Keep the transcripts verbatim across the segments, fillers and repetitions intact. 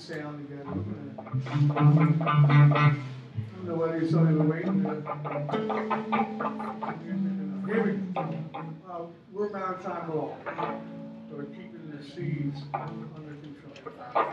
sound together. I don't know whether you saw me waiting to here we uh, we're maritime law, so we're keeping the seas under control.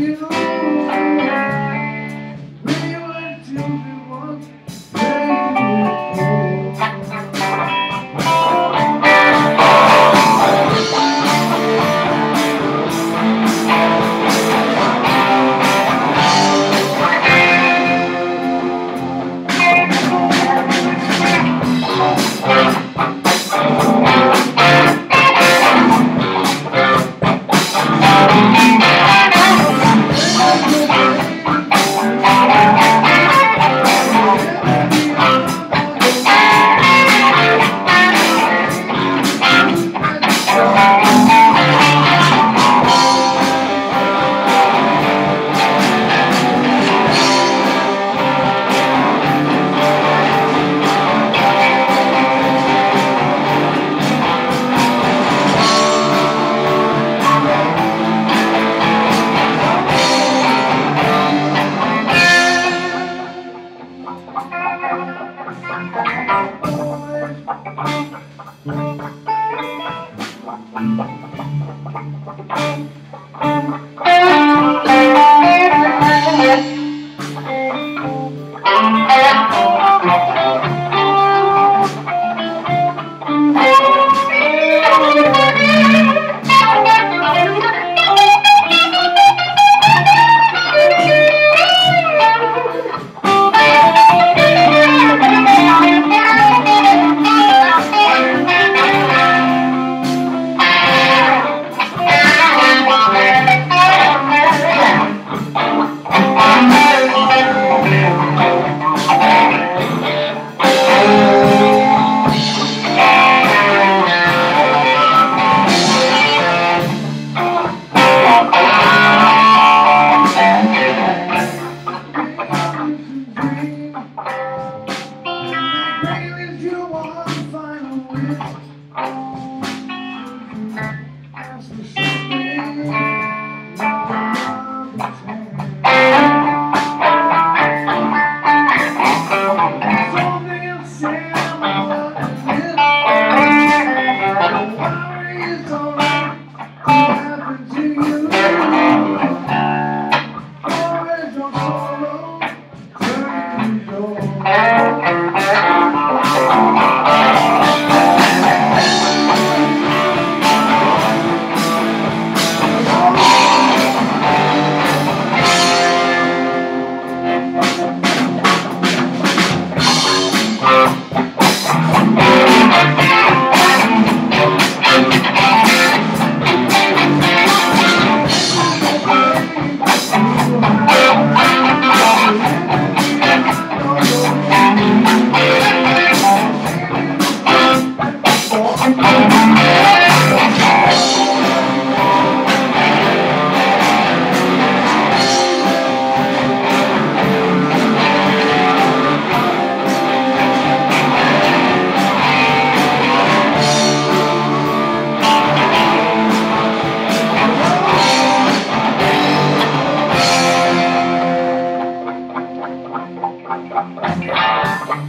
It could happen to you. We went to the one.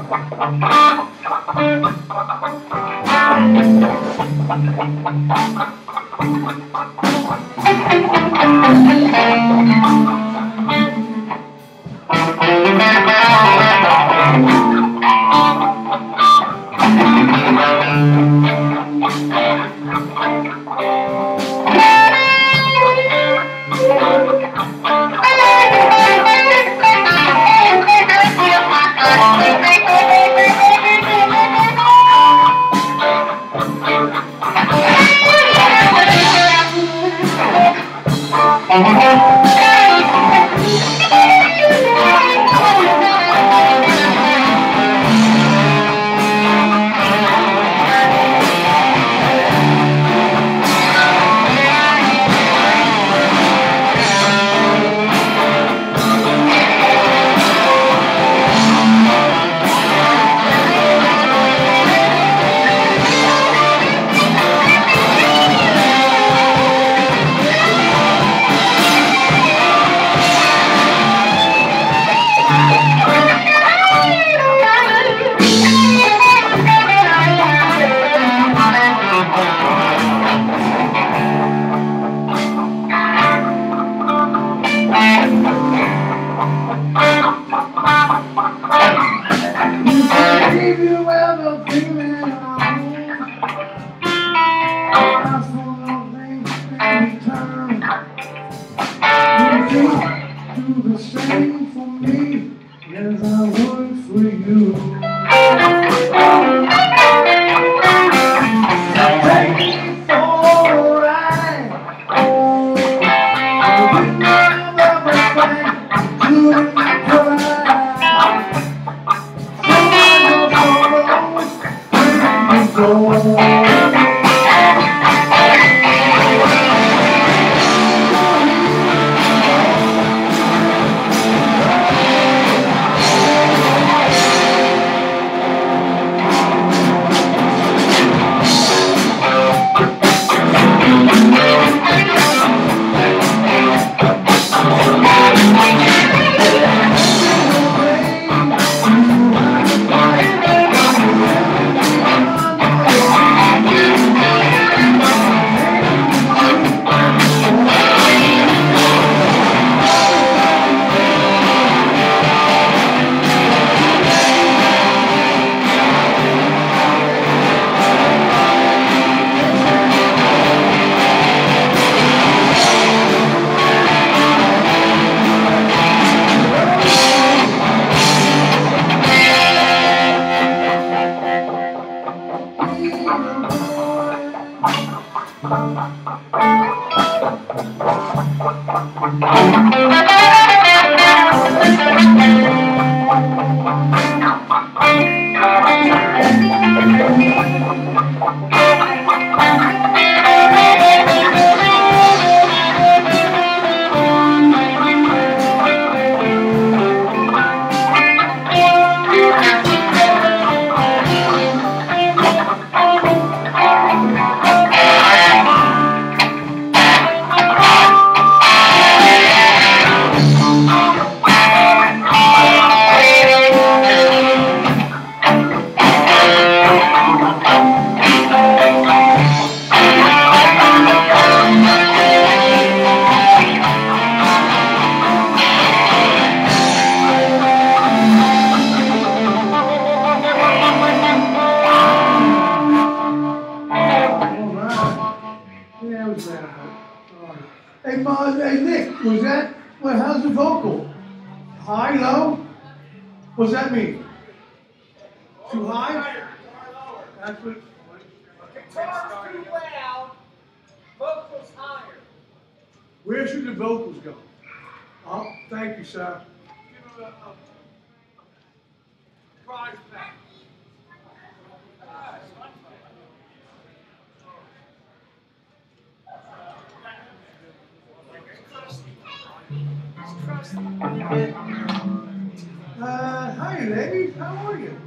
Uh, hi ladies, how are you?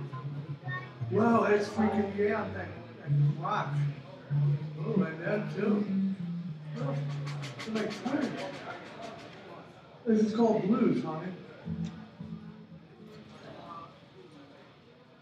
Well, it's freaking me out, that, that watch. Oh, and that too. Oh, it's like twins. This is called blues, honey.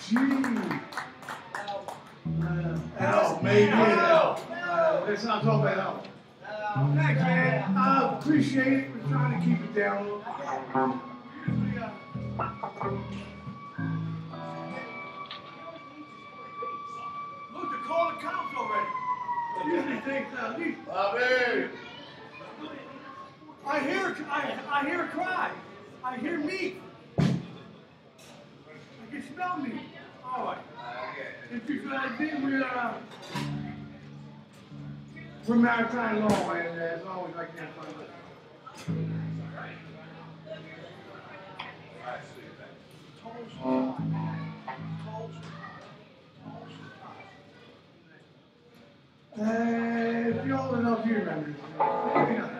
G. Uh, L, maybe an L. Uh, let's not talk about L. Thanks, man. I appreciate it. We're trying to keep it down a little bit. Usually, uh, look, they called the cops already. Usually takes uh, at least. Bobby! I hear, I, I hear a cry. I hear meat. I can smell meat. All right. If you could, I think we're, uh, we're maritime law, and uh, as always, I can't find it. Uh, if you're old enough, you remember it. Maybe not.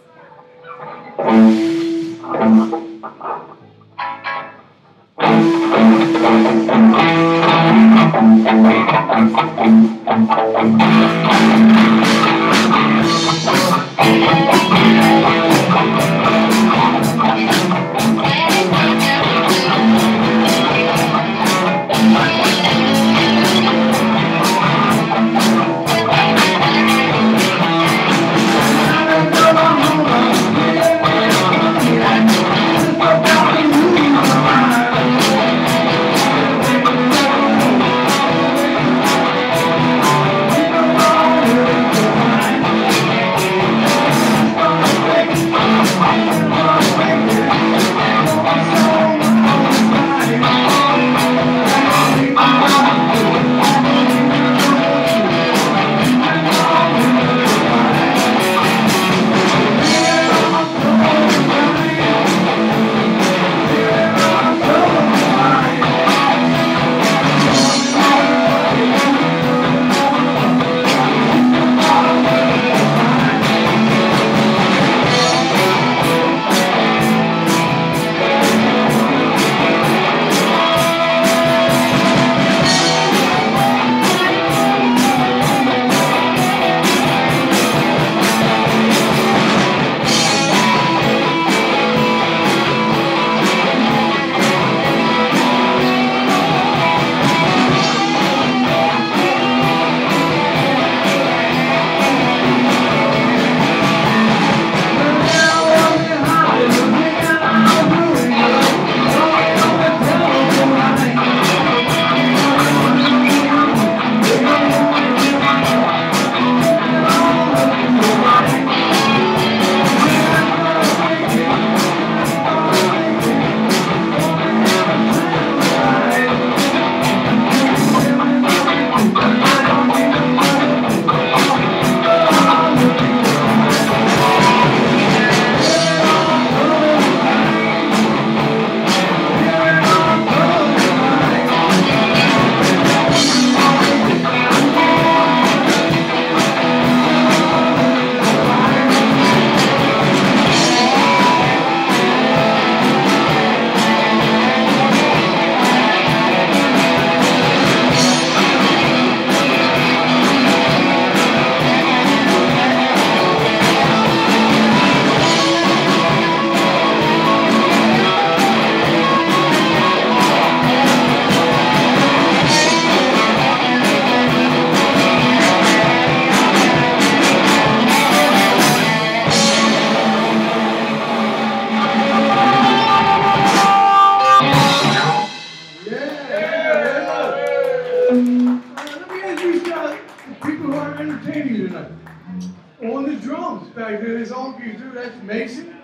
On the drums back there, there's all you do. That's Mason.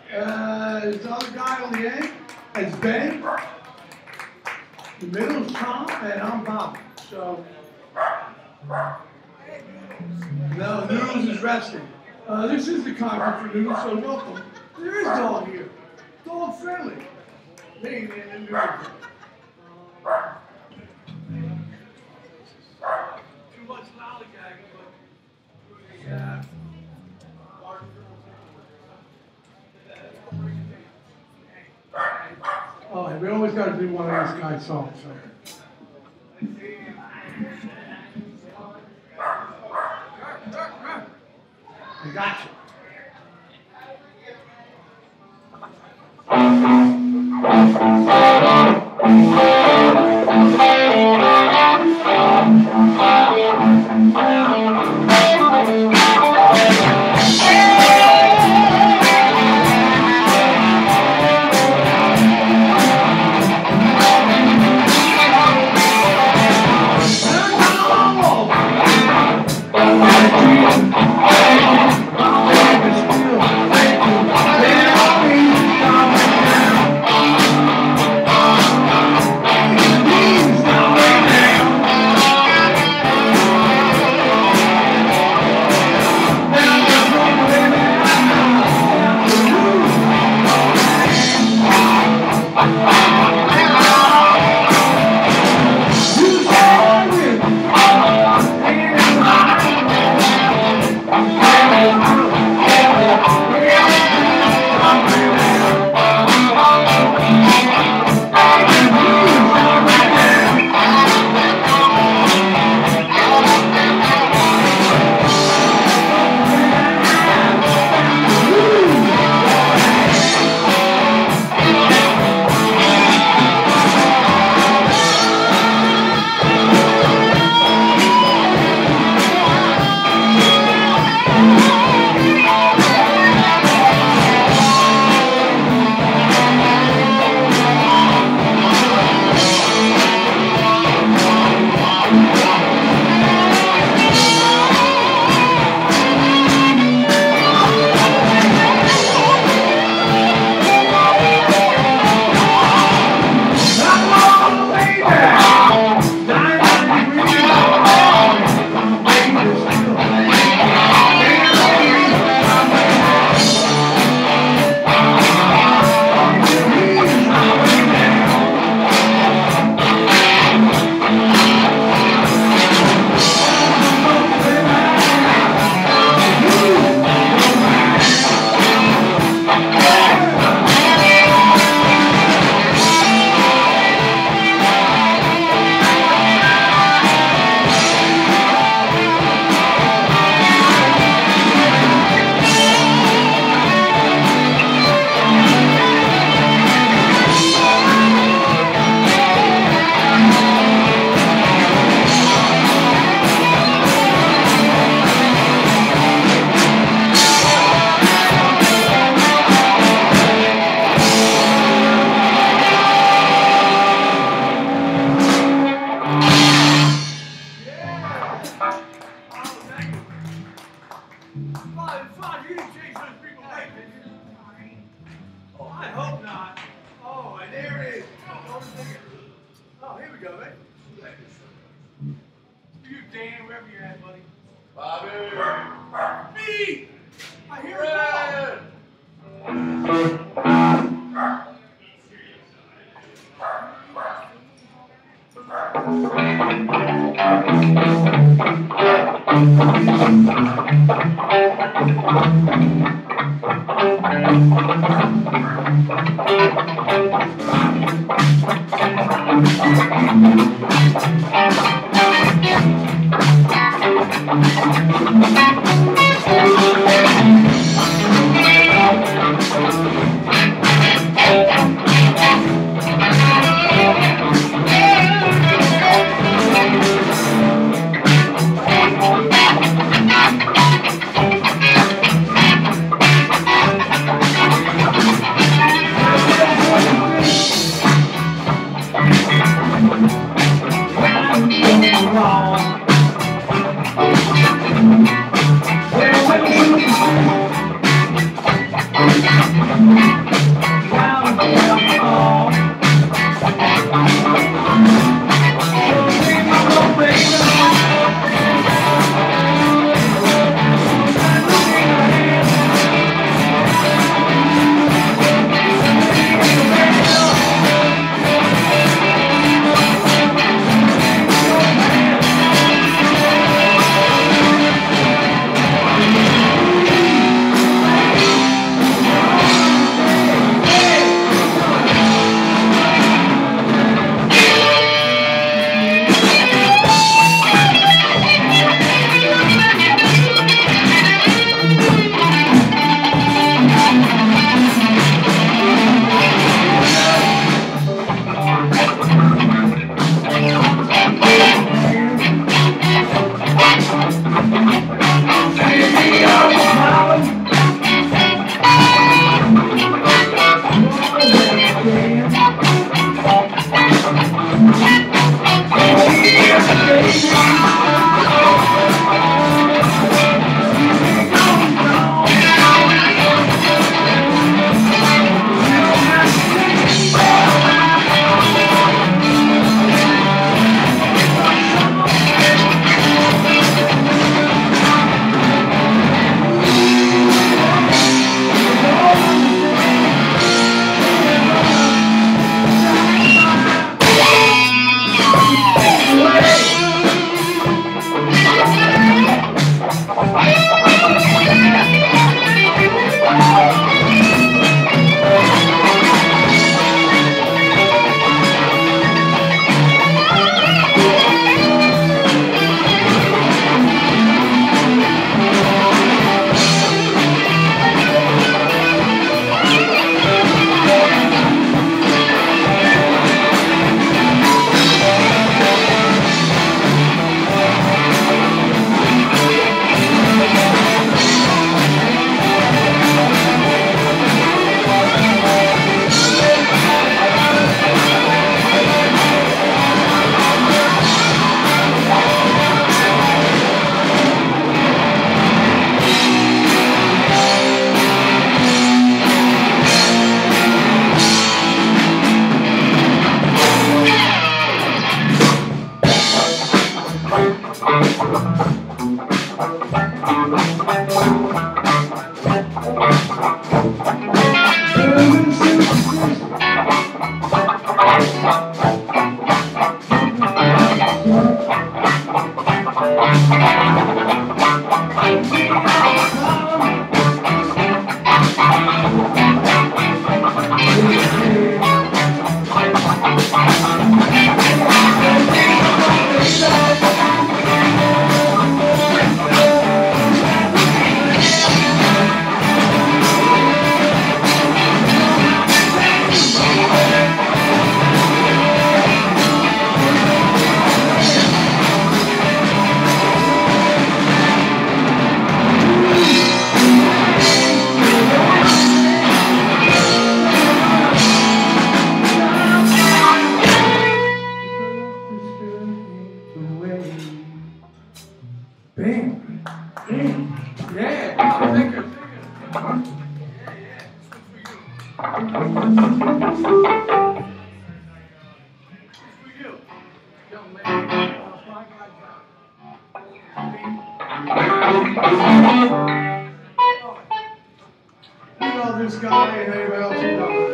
Uh, there's the other guy on the end. That's Ben. The middle is Tom, and I'm Bob. So, no, Noodles is resting. Uh, this is the concert for Noodles, so welcome. There is dog here. Dog friendly. Me and Noodles. Too much lollygagging, but yeah. Oh, we always got to do one of these guys' songs. So. I got you. Thank you. Oh, here we go, right? You, Dan, wherever you're at, buddy. Bobby! Me! I hear it For you. You know this guy and anybody else who knows.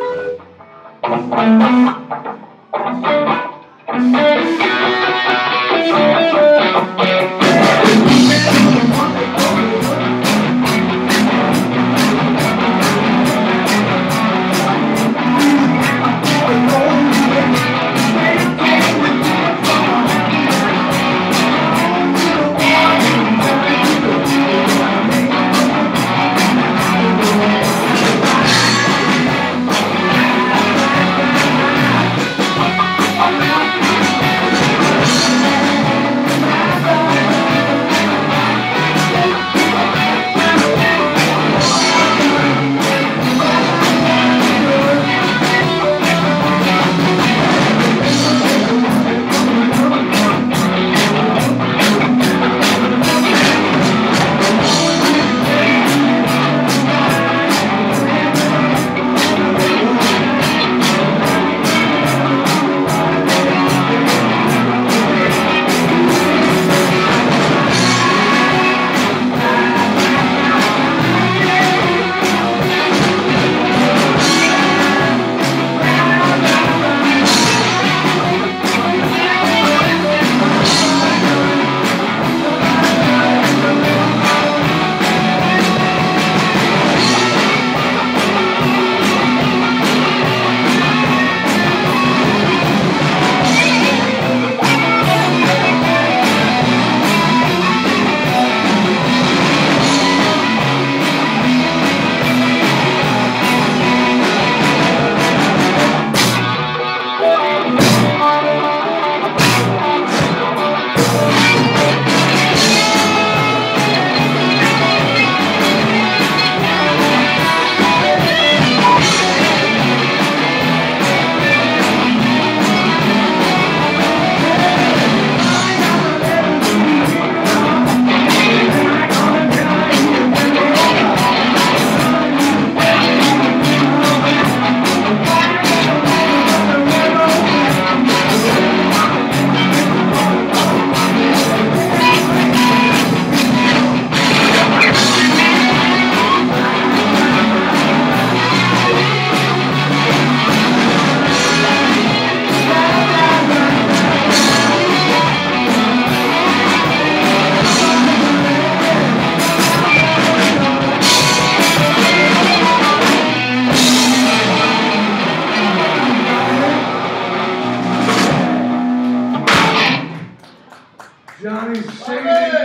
Johnny's singing.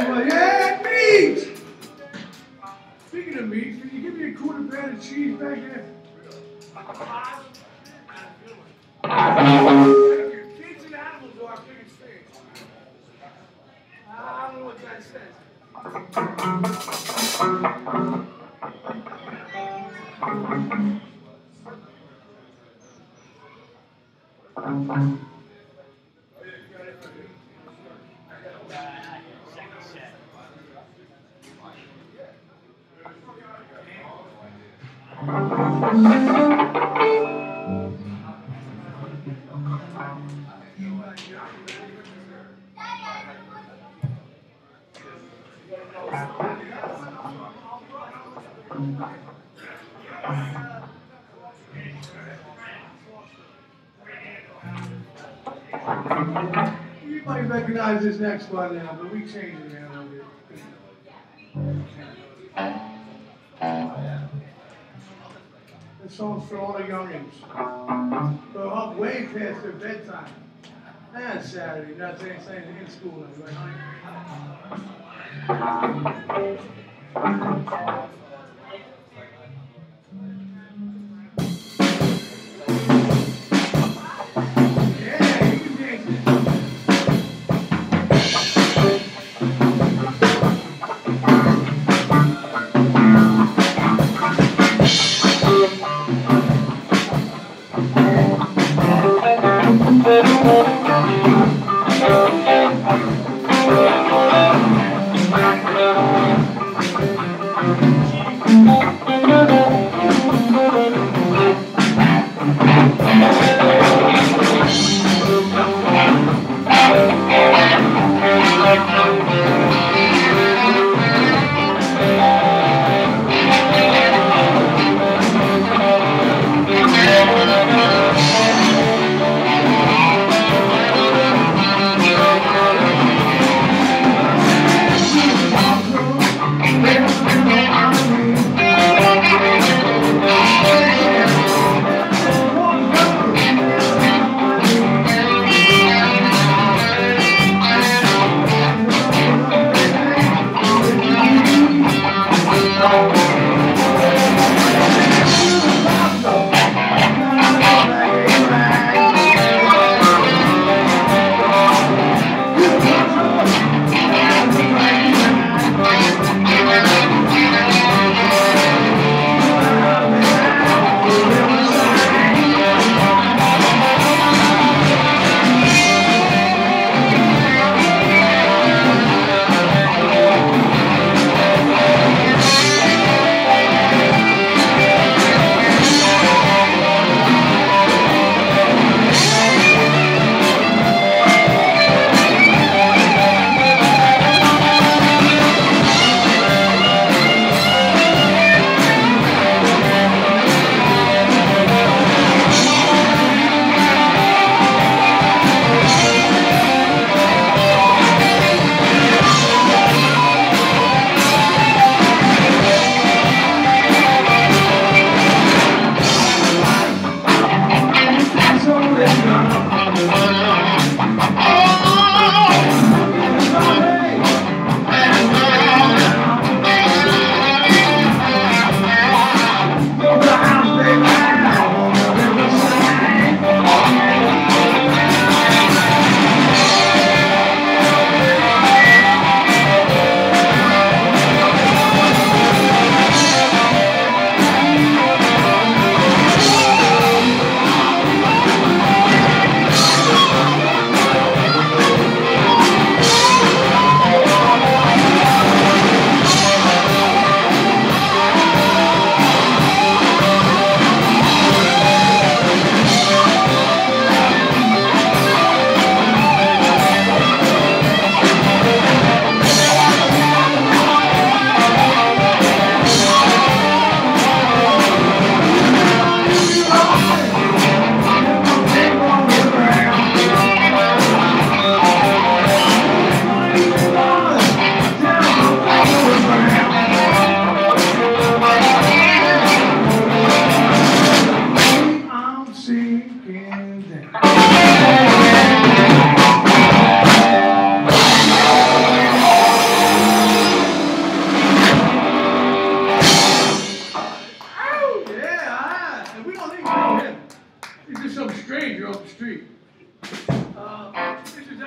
Yeah, meat! Speaking of meat, can you give me a quarter pound of cheese back there? Kids and animals are our biggest fans. I don't know what that says. You might recognize this next one now, but we changed it now a little bit. This song's for all the youngins. They're up way past their bedtime. That's Saturday, not saying saying in school, right?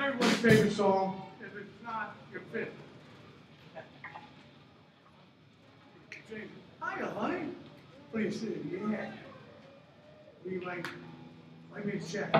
everyone's favorite song. If it's not, you're fit. Hiya, honey. What do you say? Yeah. We like, let me check.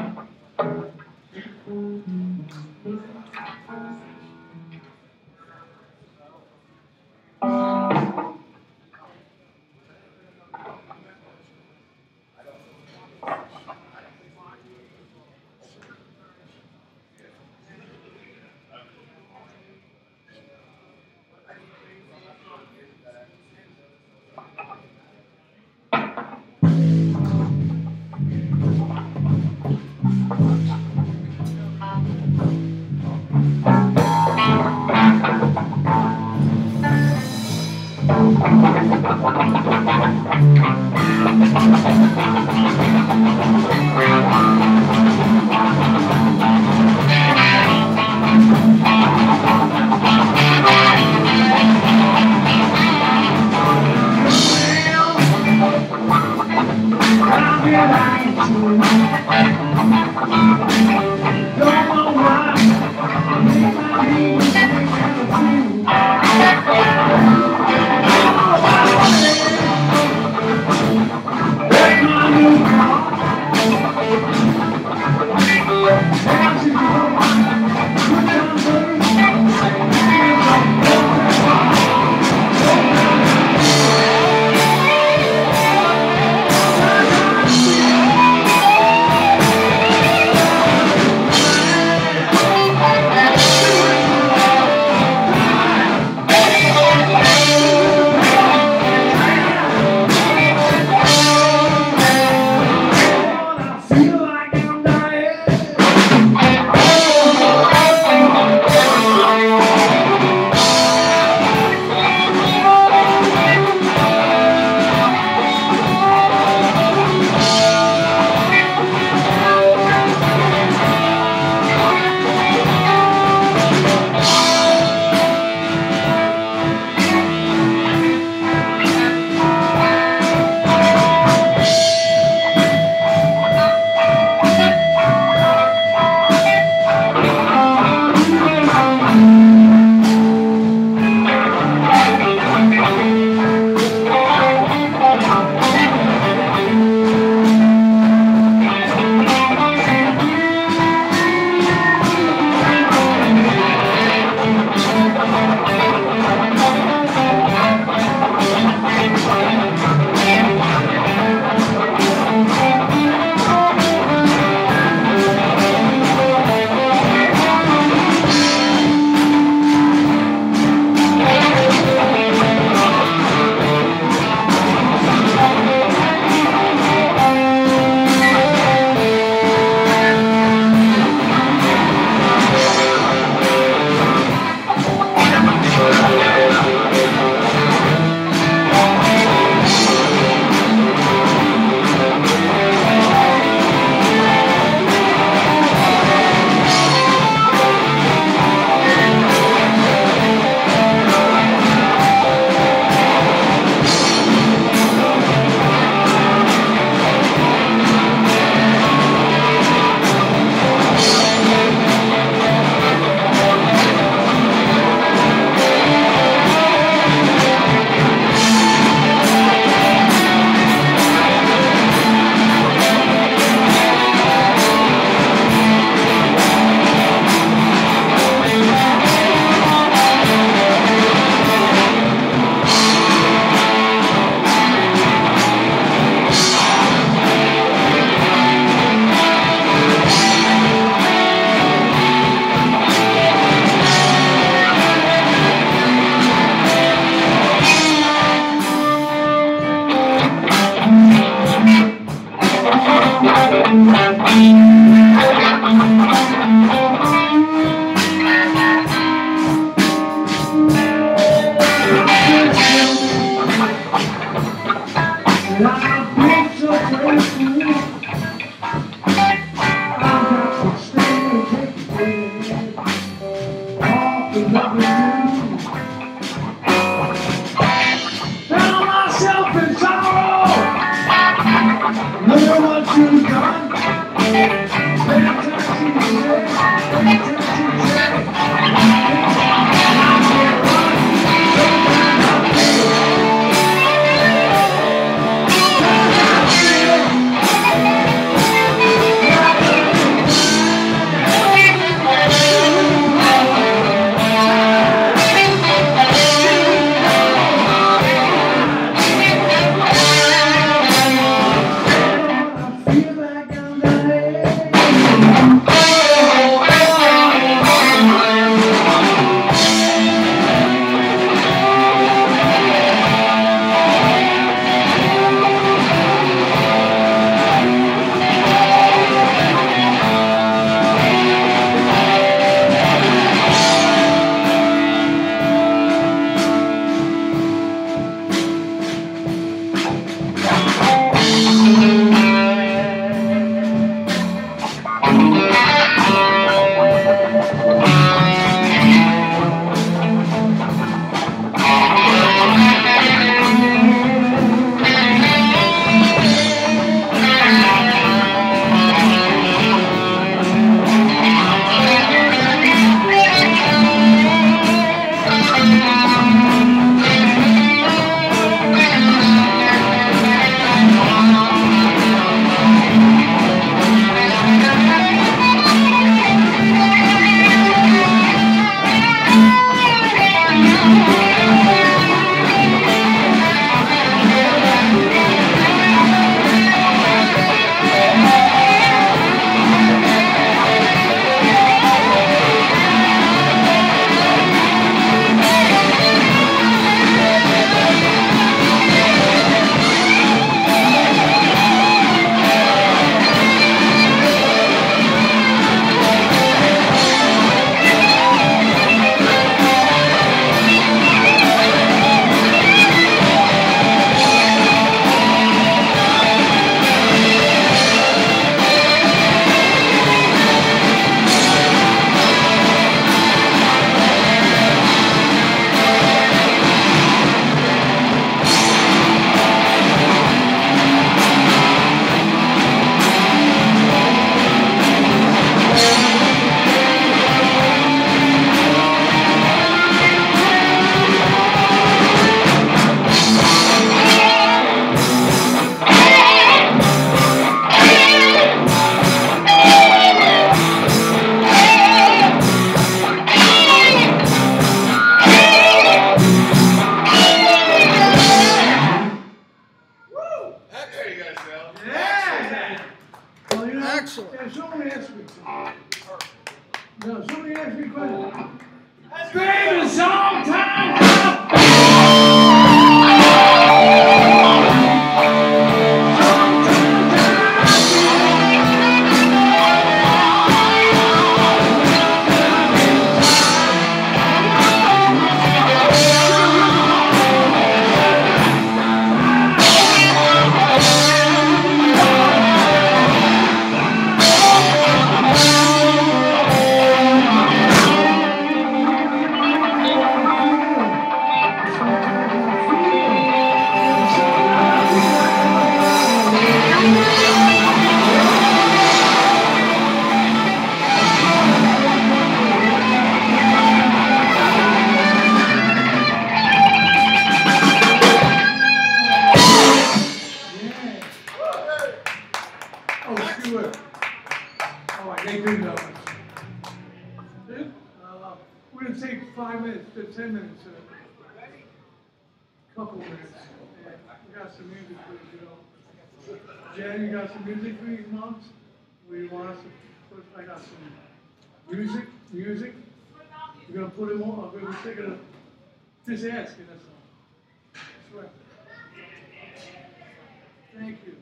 No, somebody asked me a question. Baby, song time! ten minutes, a couple minutes. We got some music for you, you know. Jen, you got some music for these months? We want us to put, I got some music, music. We're going to put them on, we're just taking a, just asking, that's all. That's right. Thank you.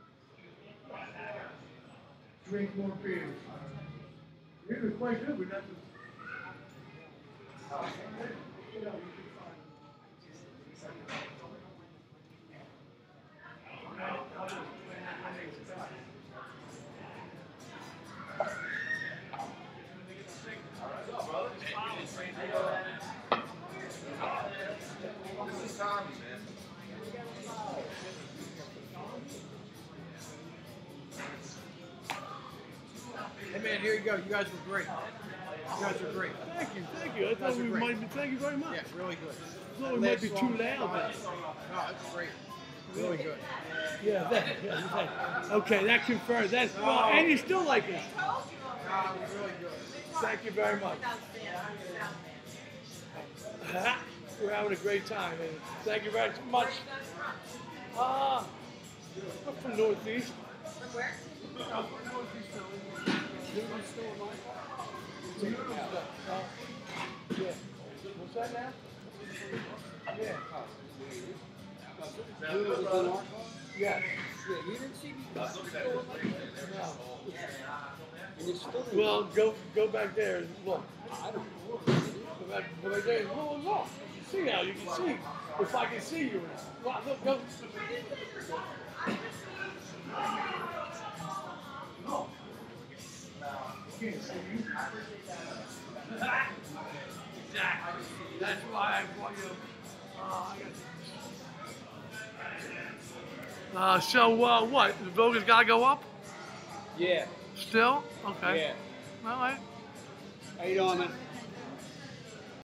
Drink more beers. You're quite good, we got to. This is Tommy, man. Hey, man. man, here you go. You guys were great. You guys were great. Thank you, thank you. I thought we great. might be. Thank you very much. Yeah, really good. I thought we might be too loud. Then. No, that's great. Really good. Yeah, that, yeah, that. Okay, that confirms. That's well, and you still like it. No, it was really good. Thank you very much. We're having a great time, and thank you very much. Ah, I'm from Northeast. From where? I'm from Northeast Philly. Newton's still alive? Newton's still. Uh, yeah. What's that now? Yeah. Yeah. You didn't see me. No. And it's still Well, go go back there and look. I don't know. Go back, go back there and look, look. You can see now. You can see. If I can see you. Look, look, go. No. Can't see you. Exactly. That's why I want you. Uh, I got Uh, so, uh, what? The Voga's got to go up? Yeah. Still? Okay. Yeah. All right. How you doing, man?